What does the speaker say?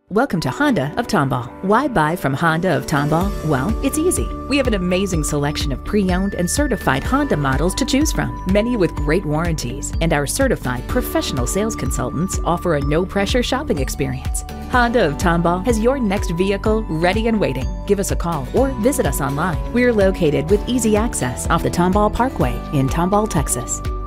Welcome to Honda of Tomball. Why buy from Honda of Tomball? Well, it's easy. We have an amazing selection of pre-owned and certified Honda models to choose from, many with great warranties, and our certified professional sales consultants offer a no-pressure shopping experience. Honda of Tomball has your next vehicle ready and waiting. Give us a call or visit us online. We're located with easy access off the Tomball Pkwy in Tomball, Texas.